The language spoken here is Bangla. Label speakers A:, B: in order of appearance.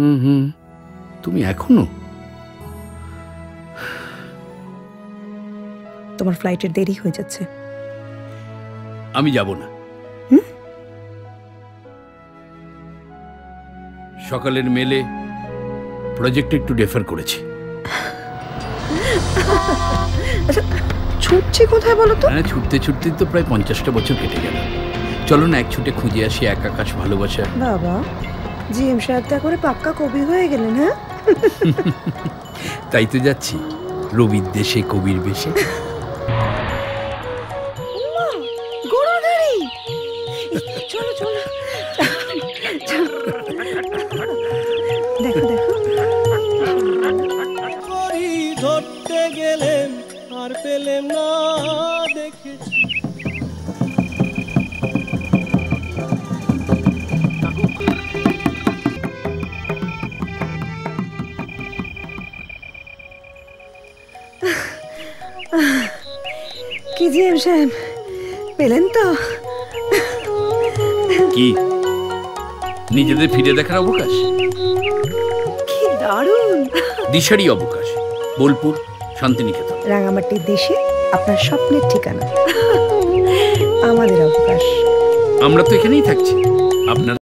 A: তুমি এখনো?
B: তোমার ফ্লাইটের দেরি হয়ে যাচ্ছে।
A: আমি যাব না। সকালের মেলে প্রজেক্ট একটু ডেফার করেছি।
B: ছুটছি কোথায় বলো তো?
A: হ্যাঁ, ছুটতে ছুটতে তো প্রায় 50টা বছর কেটে গেল। চলো না এক ছুটে খুঁজে আসি এক আকাশ ভালোবাসা।
B: বাবা, জিএম সাহেব তা করে পাক্কা কবি হয়ে গেলেন। হ্যাঁ,
A: তাই তো যাচ্ছি রবির দেশে কবির বেশে।
B: চলো চলো, দেখো দেখো।
C: ধরতে গেলেন আর পেলেন না দেখেছি।
B: কি জিএম সাহেব, পেলেন তো?
A: কি নিজেদের ফিরে দেখার অবকাশ?
B: কি দারুণ!
A: দিশারি অবকাশ। বোলপুর, শান্তিনিকেতন।
B: রাঙামাটির দেশে আপনার স্বপ্নের ঠিকানা। আমাদের অবকাশ।
A: আমরা তো এখানেই থাকছি। আপনার